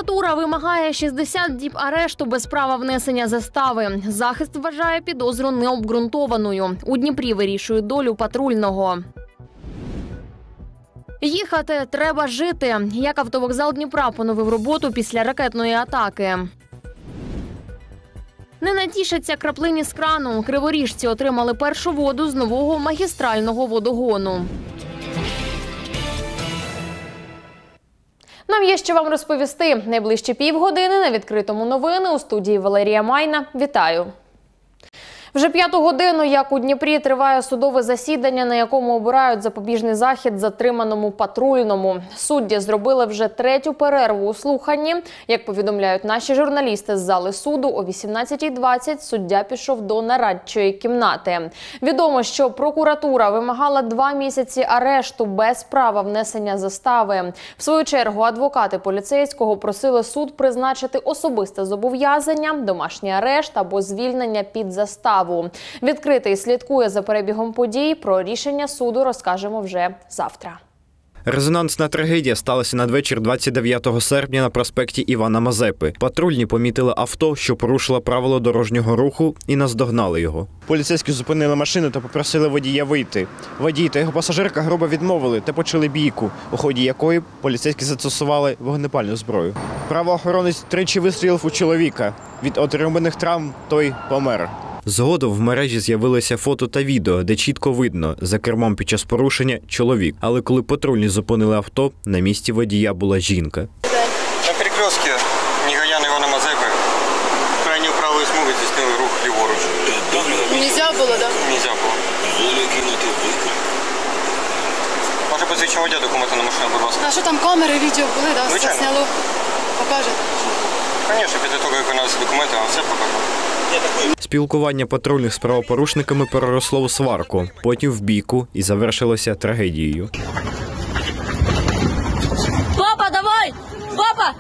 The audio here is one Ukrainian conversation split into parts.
Прокуратура вимагає 60 діб арешту без права внесення застави. Захист вважає підозру необґрунтованою. У Дніпрі вирішують долю патрульного. Їхати треба жити. Як автовокзал Дніпра поновив роботу після ракетної атаки. Не натішаться краплині з крану. Криворіжці отримали першу воду з нового магістрального водогону. Нам є що вам розповісти. Найближчі півгодини на відкритому новини у студії Валерія Майна. Вітаю! Вже 5-ту годину, як у Дніпрі, триває судове засідання, на якому обирають запобіжний захід затриманому патрульному. Судді зробили вже 3-ю перерву у слуханні. Як повідомляють наші журналісти з зали суду, о 18:20 суддя пішов до нарадчої кімнати. Відомо, що прокуратура вимагала 2 місяці арешту без права внесення застави. В свою чергу адвокати поліцейського просили суд призначити особисте зобов'язання, домашній арешт або звільнення під заставу. Відкритий слідкує за перебігом подій. Про рішення суду розкажемо вже завтра. Резонансна трагедія сталася надвечір 29 серпня на проспекті Івана Мазепи. Патрульні помітили авто, що порушило правила дорожнього руху, і наздогнали його. Поліцейські зупинили машину та попросили водія вийти. Водій та його пасажирка грубо відмовили та почали бійку, у ході якої поліцейські застосували вогнепальну зброю. Правоохоронець тричі вистрілив у чоловіка. Від отриманих травм той помер. Згодом в мережі з'явилися фото та відео, де чітко видно, за кермом під час порушення – чоловік. Але коли патрульні зупинили авто, на місці водія була жінка. На перекрестці Негаян Івана Мазепи крайньої правої смуги здійснили рух ліворуч. Нельзя було, так? Нельзя було. Може посвідчення водія, документи на машину, будь ласка. А що там камери, відео були, так? Звичайно. Сняло. Покажете? Звісно, після того, як виконаються документи, вам все покажу. Спілкування патрульних з правопорушниками переросло у сварку, потім в бійку і завершилося трагедією. Папа, давай! Папа!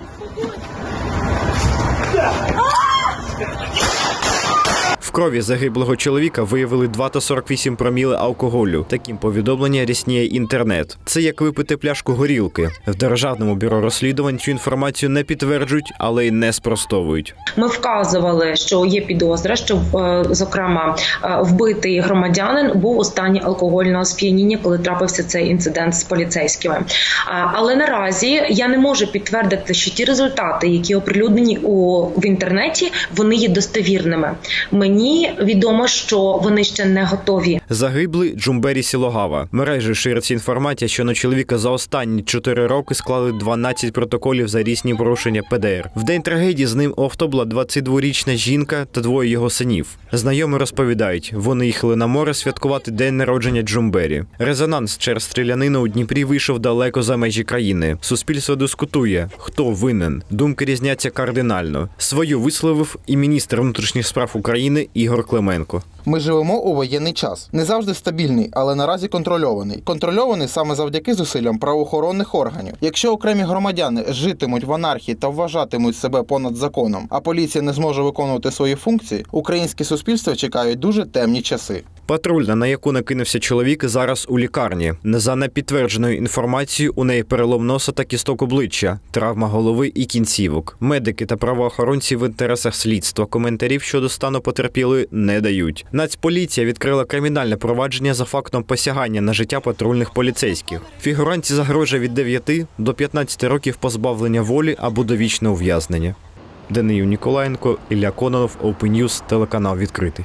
В крові загиблого чоловіка виявили 2,48 проміли алкоголю. Таким повідомлення рясніє інтернет. Це як випити пляшку горілки. В Державному бюро розслідувань цю інформацію не підтверджують, але й не спростовують. Ми вказували, що є підозра, що, зокрема, вбитий громадянин був у стані алкогольного сп'яніння, коли трапився цей інцидент з поліцейськими. Але наразі я не можу підтвердити, що ті результати, які оприлюднені в інтернеті, вони є достовірними. Мені відомо, що вони ще не готові. Загиблий Джумбері Сілогава. Мережі шириться інформація, що на чоловіка за останні 4 роки склали 12 протоколів за різні порушення ПДР. В день трагедії з ним у авто була 22-річна жінка та 2 його синів. Знайомі розповідають, вони їхали на море святкувати день народження Джумбері. Резонанс через стрілянину у Дніпрі вийшов далеко за межі країни. Суспільство дискутує, хто винен. Думки різняться кардинально. Свою висловив і міністр внутрішніх справ України Ігор Клименко. Ми живемо у воєнний час. Не завжди стабільний, але наразі контрольований. Контрольований саме завдяки зусиллям правоохоронних органів. Якщо окремі громадяни житимуть в анархії та вважатимуть себе понад законом, а поліція не зможе виконувати свої функції, українське суспільство чекають дуже темні часи. Патрульна, на яку накинувся чоловік, зараз у лікарні. За непідтвердженою інформацією, у неї перелом носа та кісток обличчя, травма голови і кінцівок. Медики та правоохоронці в інтересах слідства коментарів щодо стану потерпілої не дають. Нацполіція відкрила кримінальне провадження за фактом посягання на життя патрульних поліцейських. Фігурантці загрожує від 9 до 15 років позбавлення волі або довічне ув'язнення. Даниїл Ніколаєнко, Ілля Кононов, Open News, телеканал «Відкритий».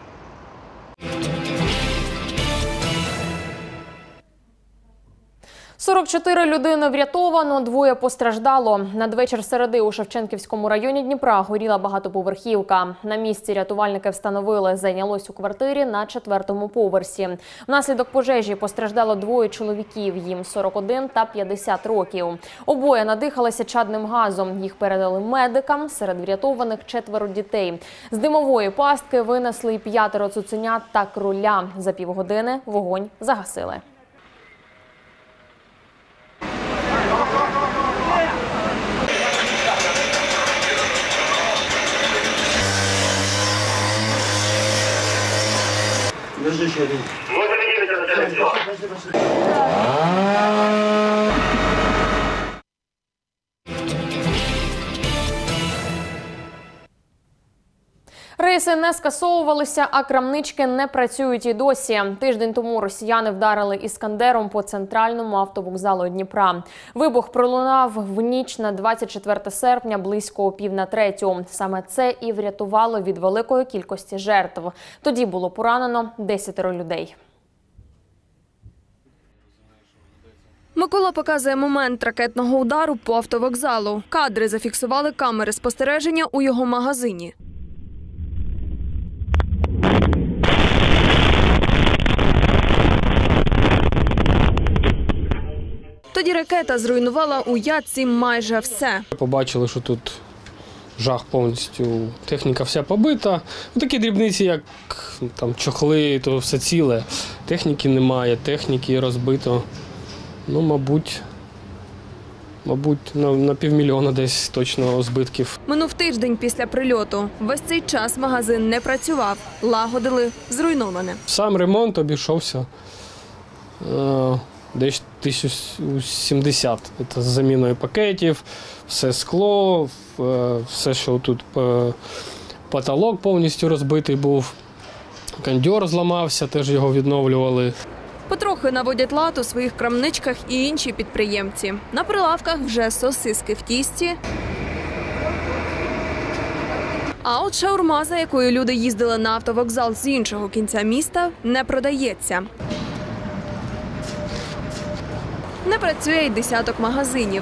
44 людини врятовано, 2 постраждало. Надвечір середи у Шевченківському районі Дніпра горіла багатоповерхівка. На місці рятувальники встановили, зайнялось у квартирі на 4-му поверсі. Внаслідок пожежі постраждало 2 чоловіків, їм 41 та 50 років. Обоє надихалися чадним газом. Їх передали медикам, серед врятованих 4 дітей. З димової пастки винесли 5 цуценят та кроля. За півгодини вогонь загасили. Рейси не скасовувалися, а крамнички не працюють і досі. Тиждень тому росіяни вдарили «Іскандером» по центральному автовокзалу Дніпра. Вибух пролунав в ніч на 24 серпня близько 2:45. Саме це і врятувало від великої кількості жертв. Тоді було поранено 10 людей. Микола показує момент ракетного удару по автовокзалу. Кадри зафіксували камери спостереження у його магазині. Тоді ракета зруйнувала у ядці майже все. Побачили, що тут жах повністю, техніка вся побита. Такі дрібниці, як там чохли, то все ціле. Техніки немає, техніки розбито. Ну, мабуть, на 500 000 десь точно збитків. Минув тиждень після прильоту. Весь цей час магазин не працював. Лагодили зруйноване. Сам ремонт обійшовся десь 1070. Це з заміною пакетів, все скло, все, що тут потолок повністю розбитий був. Кондьор зламався, теж його відновлювали. Потрохи наводять лад у своїх крамничках і інші підприємці. На прилавках вже сосиски в тісті. А от шаурма, за якою люди їздили на автовокзал з іншого кінця міста, не продається. Не працює й десяток магазинів.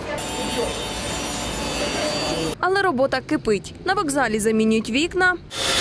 Але робота кипить. На вокзалі замінюють вікна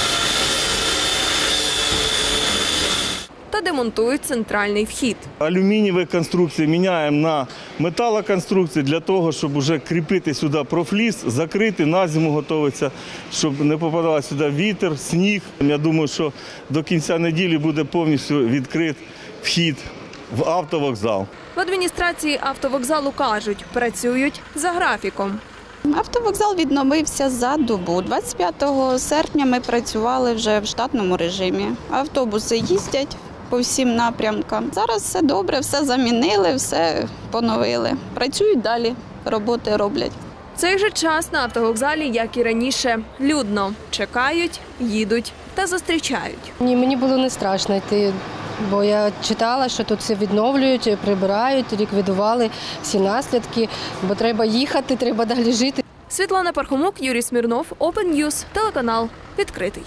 та демонтують центральний вхід. Алюмінієві конструкції міняємо на металоконструкції для того, щоб вже кріпити сюди профліс, закрити, на зиму готуватися, щоб не попадав сюди вітер, сніг. Я думаю, що до кінця неділі буде повністю відкрит вхід в автовокзал. В адміністрації автовокзалу кажуть, працюють за графіком. Автовокзал відновився за добу. 25 серпня ми працювали вже в штатному режимі. Автобуси їздять по всім напрямкам. Зараз все добре, все замінили, все поновили. Працюють далі, роботи роблять. Цей же час на автовокзалі, як і раніше, людно. Чекають, їдуть та зустрічають. Ні, мені було не страшно йти, бо я читала, що тут все відновлюють, прибирають, ліквідували всі наслідки, бо треба їхати, треба далі жити. Світлана Пархомук, Юрій Смірнов, Open News, телеканал «Відкритий».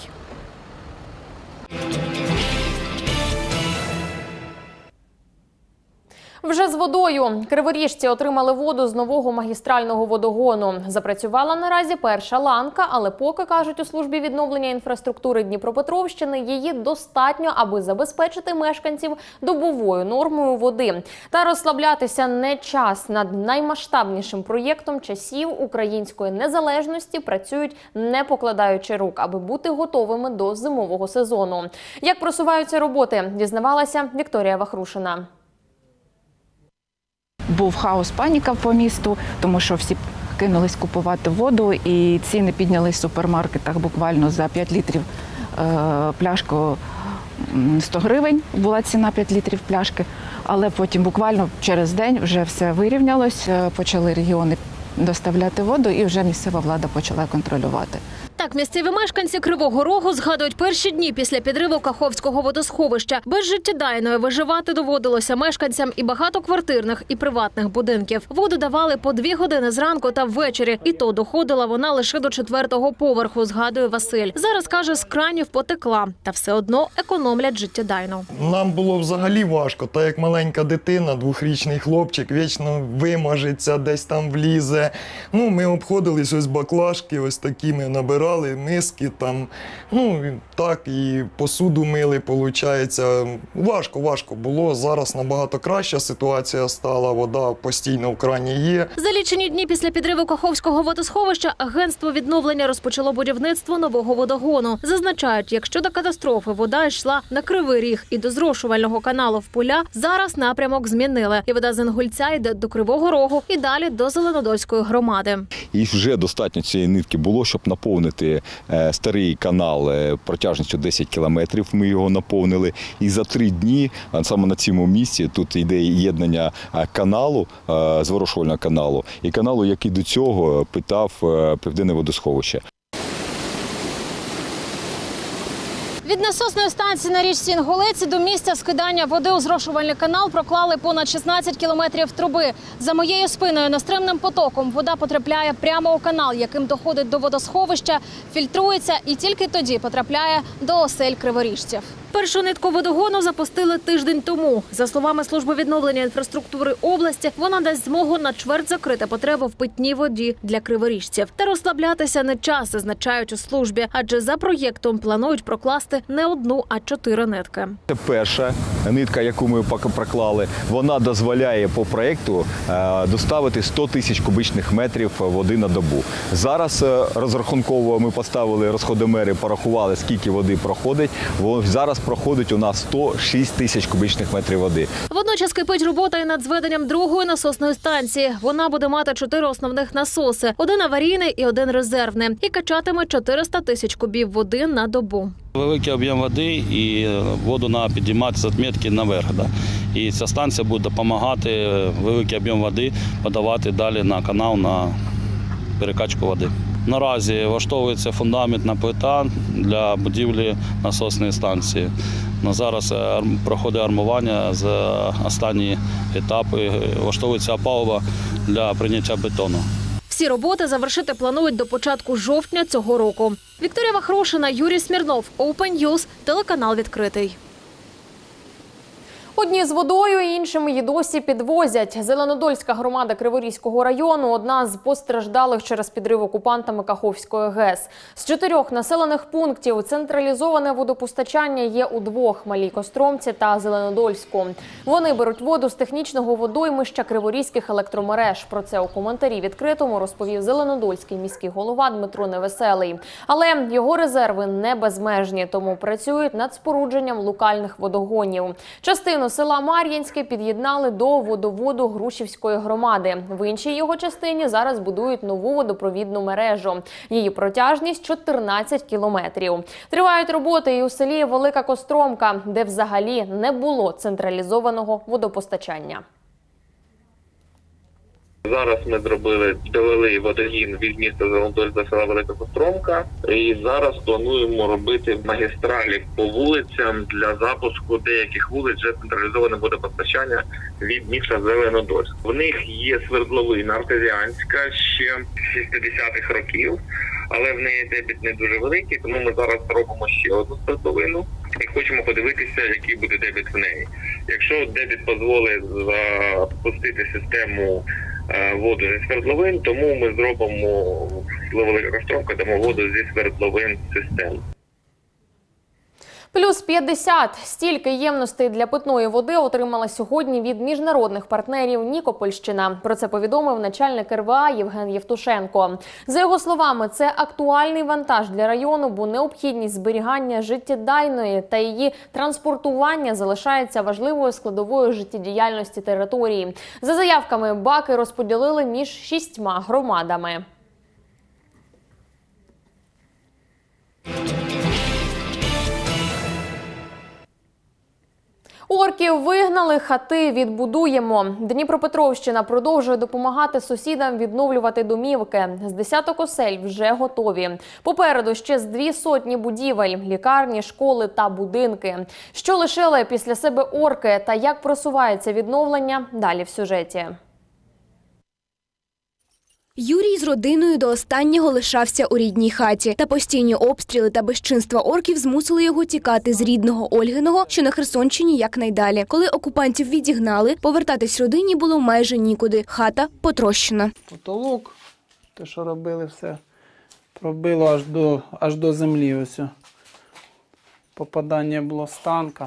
Вже з водою. Криворіжці отримали воду з нового магістрального водогону. Запрацювала наразі перша ланка, але поки, кажуть у службі відновлення інфраструктури Дніпропетровщини, її достатньо, аби забезпечити мешканців добовою нормою води. Та розслаблятися не час. Над наймасштабнішим проєктом часів української незалежності працюють, не покладаючи рук, аби бути готовими до зимового сезону. Як просуваються роботи, дізнавалася Вікторія Вахрушина. Був хаос, паніка по місту, тому що всі кинулись купувати воду, і ціни піднялись в супермаркетах буквально за 5 літрів пляшку 100 гривень була ціна 5 літрів пляшки, але потім буквально через день вже все вирівнялось, почали регіони доставляти воду і вже місцева влада почала контролювати. Так, місцеві мешканці Кривого Рогу згадують перші дні після підриву Каховського водосховища. Без життєдайної виживати доводилося мешканцям і багатоквартирних, і приватних будинків. Воду давали по 2 години зранку та ввечері, і то доходила вона лише до 4-го поверху, згадує Василь. Зараз, каже, з кранів потекла, та все одно економлять життєдайно. Нам було взагалі важко, так як маленька дитина, 2-річний хлопчик, вічно вимажеться, десь там влізе. Ми обходились ось баклажки, ось такі ми набирали. Миски там, так і посуду мили, виходить. Важко було. Зараз набагато краща ситуація стала, вода постійно в крані є. За лічені дні після підриву Каховського водосховища агентство відновлення розпочало будівництво нового водогону. Зазначають, якщо до катастрофи вода йшла на Кривий Ріг і до зрошувального каналу в Поля, зараз напрямок змінили. І вода з Інгульця йде до Кривого Рогу і далі до Зеленодольської громади. І вже достатньо цієї нитки було, щоб наповнити старий канал протяжністю 10 кілометрів, ми його наповнили. І за 3 дні, саме на цьому місці, тут йде єднання каналу, зворушувального каналу, і каналу, який до цього питав Південне водосховище. Від насосної станції на річці Інгулець до місця скидання води у зрошувальний канал проклали понад 16 кілометрів труби. За моєю спиною нестримним потоком вода потрапляє прямо у канал, яким доходить до водосховища, фільтрується і тільки тоді потрапляє до осель криворіжців. Першу нитку водогону запустили тиждень тому. За словами Служби відновлення інфраструктури області, вона дасть змогу на чверть закрити потребу в питній воді для криворіжців. Та розслаблятися не час, зазначають у службі, адже за проєктом планують прокласти не одну, а 4 нитки. Це перша нитка, яку ми проклали. Вона дозволяє по проєкту доставити 100 тисяч кубічних метрів води на добу. Зараз розрахунково ми поставили розходомери, порахували, скільки води проходить. Зараз проходить у нас 106 тисяч кубічних метрів води. Водночас кипить робота і над зведенням другої насосної станції. Вона буде мати 4 основних насоси – 1 аварійний і 1 резервний. І качатиме 400 тисяч кубів води на добу. Великий об'єм води і воду треба підіймати з відмітки наверх. І ця станція буде допомагати великий об'єм води подавати далі на канал на перекачку води. Наразі влаштовується фундаментна плита для будівлі насосної станції. Зараз проходить армування з останні етапи. Влаштовується опалова для прийняття бетону. Всі роботи завершити планують до початку жовтня цього року. Вікторія Вахрушина, Юрій Смірнов, Open News, телеканал «Відкритий». Одні з водою, іншими її досі підвозять. Зеленодольська громада Криворізького району – одна з постраждалих через підрив окупантами Каховської ГЕС. З 4 населених пунктів централізоване водопостачання є у 2 – Малій Костромці та Зеленодольську. Вони беруть воду з технічного водоймища Криворізьких електромереж. Про це у коментарі «Відкритому» розповів Зеленодольський міський голова Дмитро Невеселий. Але його резерви не безмежні, тому працюють над спорудженням локальних водогонів. Частину села Мар'їнське під'єднали до водоводу Грушівської громади. В іншій його частині зараз будують нову водопровідну мережу. Її протяжність – 14 кілометрів. Тривають роботи і у селі Велика Костромка, де взагалі не було централізованого водопостачання. Зараз ми довели водогін від міста Зеленодоль до села Велика Костромка. І зараз плануємо робити магістралі по вулицям для запуску деяких вулиць вже централізоване водопостачання від міста Зеленодоль. В них є свердловина артезіанська ще 60-х років, але в неї дебіт не дуже великий, тому ми зараз робимо ще одну свердловину і хочемо подивитися, який буде дебіт в неї. Якщо дебіт дозволить запустити систему воду зі свердловин, тому ми зробимо Велика Костромка, дамо воду зі свердловин систем. Плюс 50. Стільки ємностей для питної води отримала сьогодні від міжнародних партнерів Нікопольщина. Про це повідомив начальник РВА Євген Євтушенко. За його словами, це актуальний вантаж для району, бо необхідність зберігання життєдайної та її транспортування залишається важливою складовою життєдіяльності території. За заявками, баки розподілили між 6 громадами. Орків вигнали, хати відбудуємо. Дніпропетровщина продовжує допомагати сусідам відновлювати домівки. З 10 осель вже готові. Попереду ще з 200 будівель – лікарні, школи та будинки. Що лишили після себе орки та як просувається відновлення – далі в сюжеті. Юрій з родиною до останнього лишався у рідній хаті. Та постійні обстріли та безчинства орків змусили його тікати з рідного Ольгиного, що на Херсонщині, якнайдалі. Коли окупантів відігнали, повертатись родині було майже нікуди. Хата потрощена. Потолок, те, що робили, все пробило аж до землі. Ось. Попадання було з танка.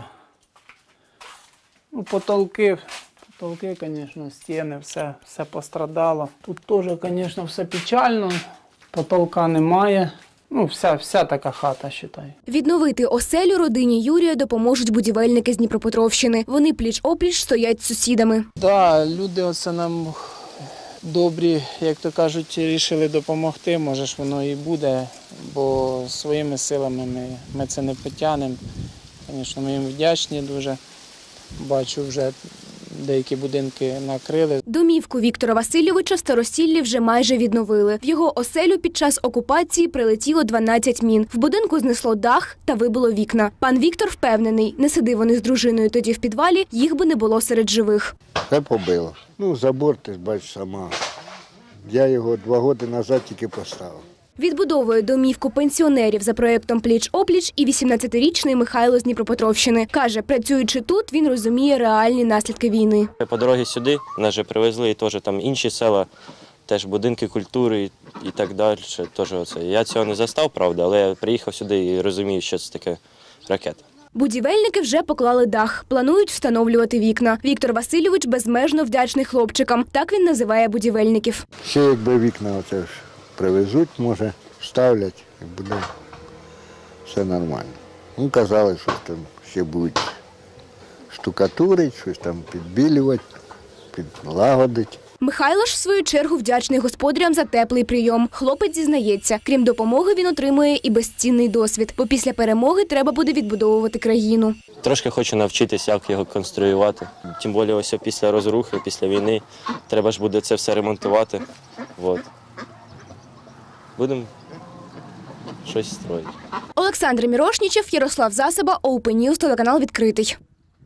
Потолки, звісно, стіни, все пострадало. Тут теж, звісно, все печально, потолка немає. Вся така хата, вважаю. Відновити оселю родині Юрія допоможуть будівельники з Дніпропетровщини. Вони пліч-опліч стоять з сусідами. Так, люди оце нам добрі, як то кажуть, вирішили допомогти. Може ж воно і буде, бо своїми силами ми це не потягнемо. Звісно, ми їм вдячні дуже. Бачу, вже деякі будинки накрили. Домівку Віктора Васильовича в Старосіллі вже майже відновили. В його оселю під час окупації прилетіло 12 мін. В будинку знесло дах та вибило вікна. Пан Віктор впевнений, не сиди вони з дружиною тоді в підвалі, їх би не було серед живих. Все побило. Забор, ти ж бачиш сама. Я його 2 роки назад тільки поставив. Відбудовує домівку пенсіонерів за проєктом «Пліч-опліч» і 18-річний Михайло з Дніпропетровщини. Каже, працюючи тут, він розуміє реальні наслідки війни. По дорозі сюди нас вже привезли, і теж там інші села, теж будинки культури і так далі. Теж оце. Я цього не застав, правда, але я приїхав сюди і розумію, що це таке ракета. Будівельники вже поклали дах, планують встановлювати вікна. Віктор Васильович безмежно вдячний хлопчикам. Так він називає будівельників. Ще якби вікна оце ж привезуть, може, ставлять, і буде все нормально. Казали, що там ще будуть штукатурити, щось там підбілювати, підлагодити. Михайло ж, в свою чергу, вдячний господарям за теплий прийом. Хлопець зізнається, крім допомоги, він отримує і безцінний досвід, бо після перемоги треба буде відбудовувати країну. Трошки хочу навчитися, як його конструювати. Тим більше ось після розрухи, після війни, треба ж буде це все ремонтувати. От. Будемо щось строїти. Олександр Мірошнічев, Ярослав Засоба, Open News, телеканал «Відкритий».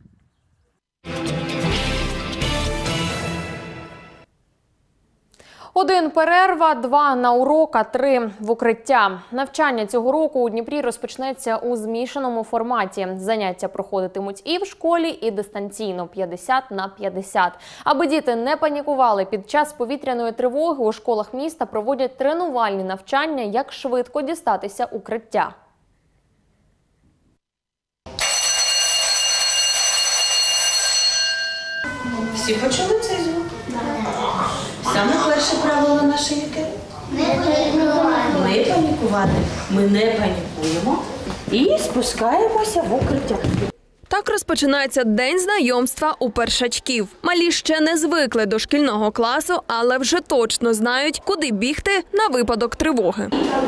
1 перерва, 2 на урок, а 3 в укриття. Навчання цього року у Дніпрі розпочнеться у змішаному форматі. Заняття проходитимуть і в школі, і дистанційно 50/50. Аби діти не панікували під час повітряної тривоги, у школах міста проводять тренувальні навчання, як швидко дістатися укриття. Всі почули цей звук? Саме перше правило наше яке? Не панікувати. Ми не панікуємо і спускаємося в укриття. Так розпочинається день знайомства у першачків. Малі ще не звикли до шкільного класу, але вже точно знають, куди бігти на випадок тривоги.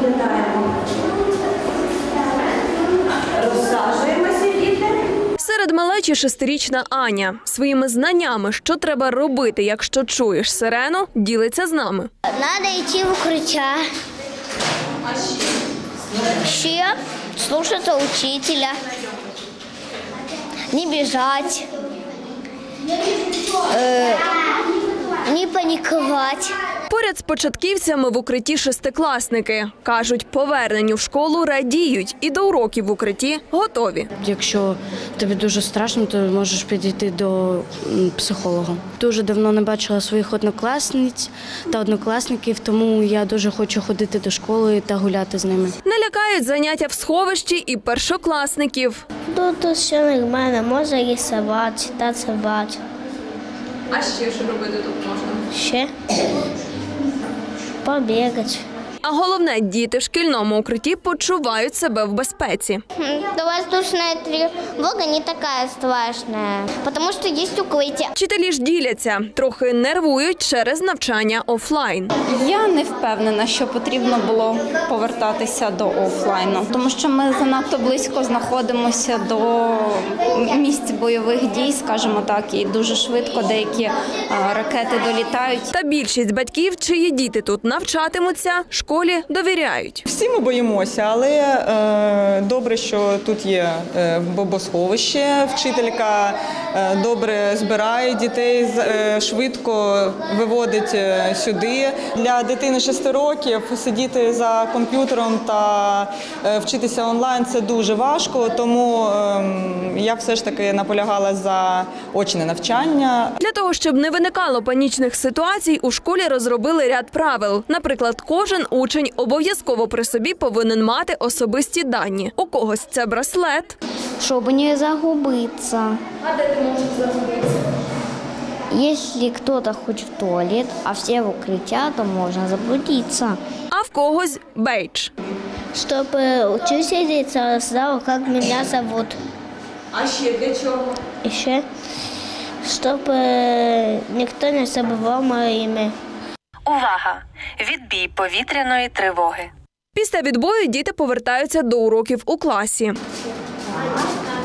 Розсаджуємося, діти. Серед малечі 6-річна Аня. Своїми знаннями, що треба робити, якщо чуєш сирену, ділиться з нами. Треба йти в укриття. Ще слухатися учителя. Не біжати. Не панікувати. Поряд з початківцями в укритті шестикласники. Кажуть, поверненню в школу радіють і до уроків в укритті готові. Якщо тобі дуже страшно, то можеш підійти до психолога. Дуже давно не бачила своїх однокласниць та однокласників, тому я дуже хочу ходити до школи та гуляти з ними. Не лякають заняття в сховищі і першокласників. Тут все нормально, можна рисувати, танцювати. А ще що робити тут можна? Ще побігати. А головне, діти в шкільному укритті почувають себе в безпеці. Воздушная тревога не така страшна, тому що є укриття. Вчителі ж діляться, трохи нервують через навчання офлайн. Я не впевнена, що потрібно було повертатися до офлайну, тому що ми занадто близько знаходимося до місць бойових дій, скажімо так, і дуже швидко деякі ракети долітають. Та більшість батьків, чиї діти тут навчатимуться, школі довіряють. Всі ми боїмося, але добре, що тут є бомбосховище, вчителька добре збирає дітей, швидко виводить сюди. Для дитини 6 років сидіти за комп'ютером та вчитися онлайн – це дуже важко, тому я все ж таки наполягала за очне навчання. Для того, щоб не виникало панічних ситуацій, у школі розробили ряд правил. Наприклад, кожен учень обов'язково при собі повинен мати особисті дані. У когось це браслет. Щоб не загубитися. А де ти можеш загубитися? Якщо хтось хоче в туалет, а всі в укриття, то можна заблудитися. А в когось бейдж. Щоб учитель знав, як мене звуть. А ще для чого? І ще, щоб ніхто не забував моє ім'я. Увага! Відбій повітряної тривоги. Після відбою діти повертаються до уроків у класі.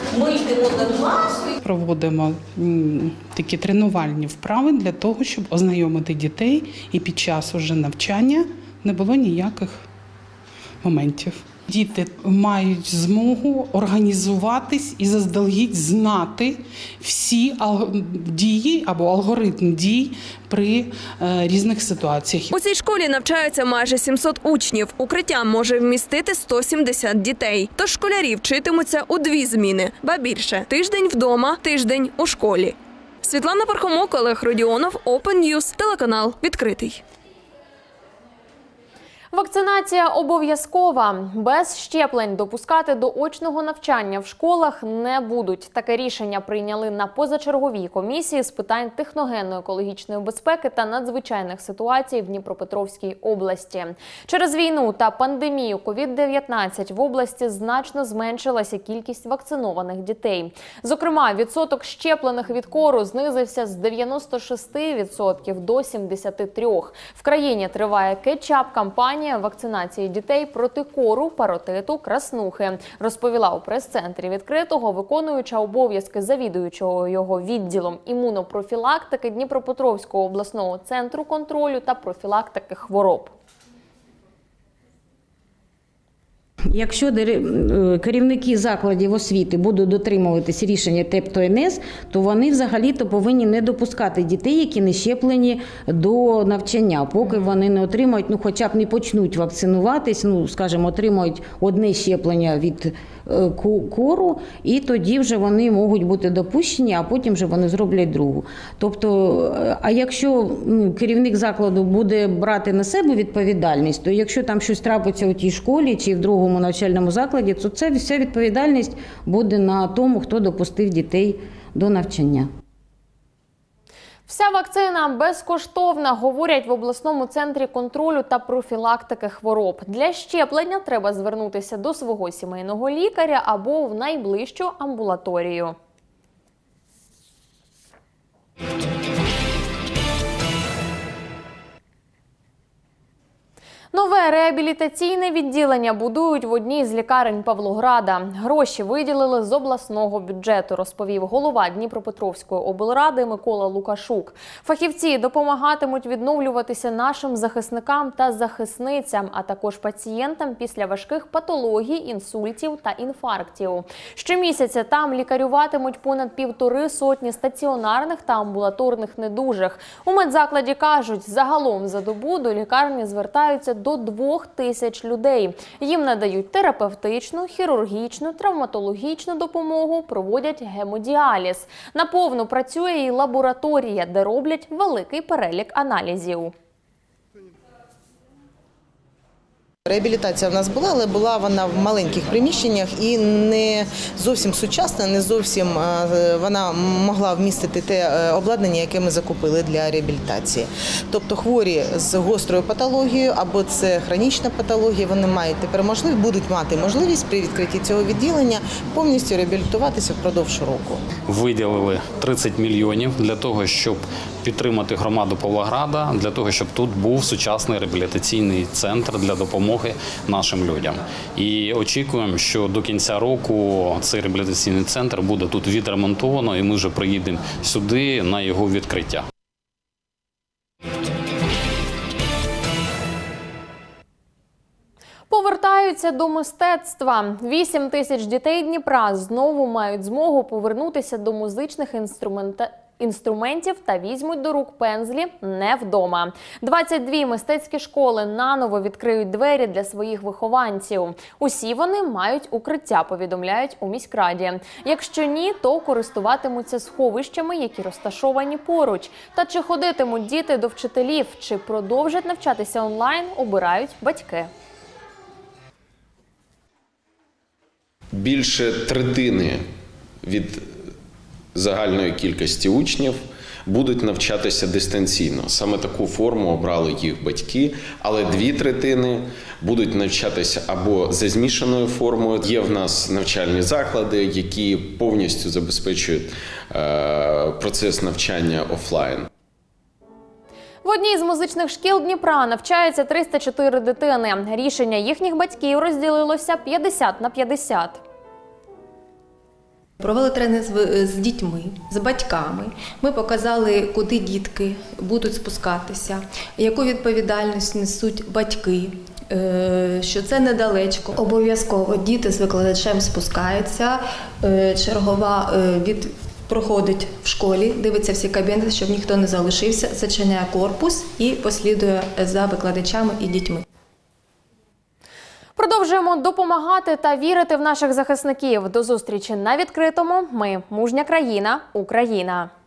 Ми йдемо до класу. Проводимо такі тренувальні вправи для того, щоб ознайомити дітей і під час уже навчання не було ніяких моментів. Діти мають змогу організуватись і заздалегідь знати всі дії або алгоритм дій при різних ситуаціях. У цій школі навчаються майже 700 учнів. Укриття може вмістити 170 дітей. Тож школярі вчитимуться у 2 зміни. Ба більше – тиждень вдома, тиждень у школі. Світлана Пархомок, Олег Родіонов, Open News, телеканал «Відкритий». Вакцинація обов'язкова. Без щеплень допускати до очного навчання в школах не будуть. Таке рішення прийняли на позачерговій комісії з питань техногенно-екологічної безпеки та надзвичайних ситуацій в Дніпропетровській області. Через війну та пандемію COVID-19 в області значно зменшилася кількість вакцинованих дітей. Зокрема, відсоток щеплених від кору знизився з 96% до 73%. В країні триває кетчап-кампанія вакцинації дітей проти кору, паротиту, краснухи, розповіла у прес-центрі відкритого виконуюча обов'язки завідуючого його відділом імунопрофілактики Дніпропетровського обласного центру контролю та профілактики хвороб. Якщо керівники закладів освіти будуть дотримуватись рішення ТЕП-ТО-НС, то вони взагалі-то повинні не допускати дітей, які не щеплені до навчання, поки вони не отримають, хоча б не почнуть вакцинуватись, скажімо, отримають одне щеплення від кору, і тоді вже вони можуть бути допущені, а потім вже вони зроблять другу. Тобто, а якщо керівник закладу буде брати на себе відповідальність, то якщо там щось трапиться у тій школі чи в другому навчальному закладі, то це вся відповідальність буде на тому, хто допустив дітей до навчання. Вся вакцина безкоштовна, говорять в обласному центрі контролю та профілактики хвороб. Для щеплення треба звернутися до свого сімейного лікаря або в найближчу амбулаторію. Нове реабілітаційне відділення будують в одній з лікарень Павлограда. Гроші виділили з обласного бюджету, розповів голова Дніпропетровської облради Микола Лукашук. Фахівці допомагатимуть відновлюватися нашим захисникам та захисницям, а також пацієнтам після важких патологій, інсультів та інфарктів. Щомісяця там лікарюватимуть понад 1,5 сотні стаціонарних та амбулаторних недужих. У медзакладі кажуть, загалом за добу до лікарні звертаються до 2000 людей. Їм надають терапевтичну, хірургічну, травматологічну допомогу, проводять гемодіаліз. Наповну працює і лабораторія, де роблять великий перелік аналізів. Реабілітація в нас була, але була вона в маленьких приміщеннях і не зовсім сучасна, не зовсім вона могла вмістити те обладнання, яке ми закупили для реабілітації. Тобто хворі з гострою патологією або це хронічна патологія, вони будуть мати можливість при відкритті цього відділення повністю реабілітуватися впродовж року. Виділили 30 мільйонів для того, щоб підтримати громаду Павлограда, для того, щоб тут був сучасний реабілітаційний центр для допомоги нашим людям. І очікуємо, що до кінця року цей реабілітаційний центр буде тут відремонтовано, і ми вже приїдемо сюди на його відкриття. Повертаються до мистецтва. 8 тисяч дітей Дніпра знову мають змогу повернутися до музичних інструментів та візьмуть до рук пензлі не вдома. 22 мистецькі школи наново відкриють двері для своїх вихованців. Усі вони мають укриття, повідомляють у міськраді. Якщо ні, то користуватимуться сховищами, які розташовані поруч. Та чи ходитимуть діти до вчителів, чи продовжать навчатися онлайн, обирають батьки. Більше третини від загальної кількості учнів будуть навчатися дистанційно. Саме таку форму обрали їх батьки, але 2/3 будуть навчатися або за змішаною формою. Є в нас навчальні заклади, які повністю забезпечують процес навчання офлайн. В одній з музичних шкіл Дніпра навчаються 304 дитини. Рішення їхніх батьків розділилося 50 на 50. Провели тренінг з дітьми, з батьками. Ми показали, куди дітки будуть спускатися, яку відповідальність несуть батьки, що це недалечко. Обов'язково діти з викладачем спускаються, чергова проходить в школі, дивиться всі кабінети, щоб ніхто не залишився, зачиняє корпус і послідує за викладачами і дітьми. Продовжуємо допомагати та вірити в наших захисників. До зустрічі на відкритому. Ми – мужня країна, Україна.